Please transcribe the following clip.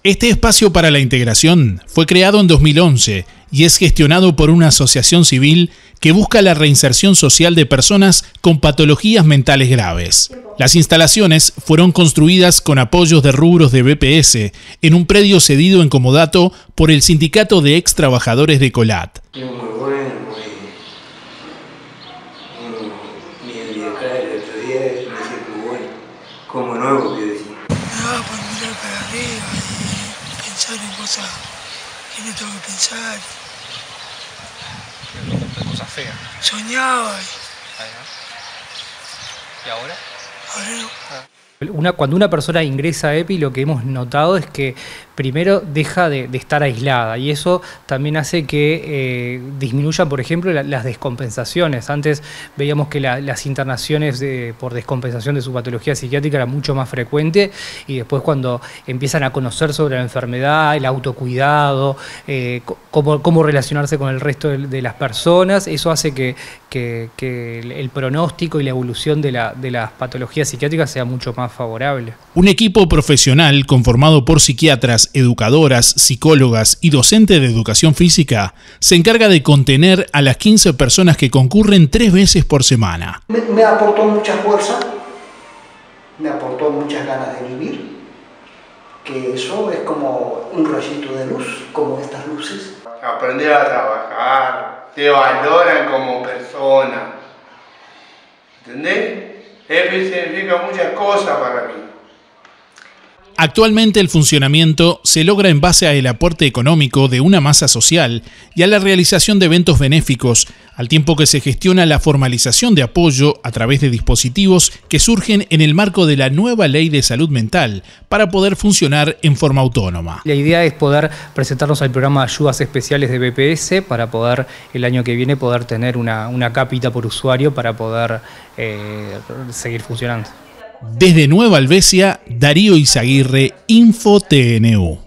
Este espacio para la integración fue creado en 2011 y es gestionado por una asociación civil que busca la reinserción social de personas con patologías mentales graves. Las instalaciones fueron construidas con apoyos de rubros de BPS en un predio cedido en comodato por el Sindicato de Ex Trabajadores de Colat. Como nuevo, que decir. No, por mirar para arriba y pensar en cosas que no tengo que pensar. Cosas feas. Soñaba. ¿Y ahora? Ahora no. Cuando una persona ingresa a EPI, lo que hemos notado es que primero deja de estar aislada, y eso también hace que disminuyan, por ejemplo, las descompensaciones. Antes veíamos que las internaciones por descompensación de su patología psiquiátrica era mucho más frecuente, y después cuando empiezan a conocer sobre la enfermedad, el autocuidado, cómo relacionarse con el resto de las personas, eso hace que el pronóstico y la evolución de las patologías psiquiátricas sea mucho más favorable. Un equipo profesional conformado por psiquiatras, educadoras, psicólogas y docentes de educación física se encarga de contener a las 15 personas que concurren 3 veces por semana. Me aportó mucha fuerza, me aportó muchas ganas de vivir, que eso es como un rayito de luz, como estas luces. Aprender a trabajar, te valoran como persona, ¿entendés? EPI significa muchas cosas para mí. Actualmente el funcionamiento se logra en base al aporte económico de una masa social y a la realización de eventos benéficos, al tiempo que se gestiona la formalización de apoyo a través de dispositivos que surgen en el marco de la nueva Ley de Salud Mental para poder funcionar en forma autónoma. La idea es poder presentarnos al programa de ayudas especiales de BPS para poder el año que viene poder tener una capita por usuario para poder seguir funcionando. Desde Nueva Albesia, Darío Izaguirre, InfoTNU.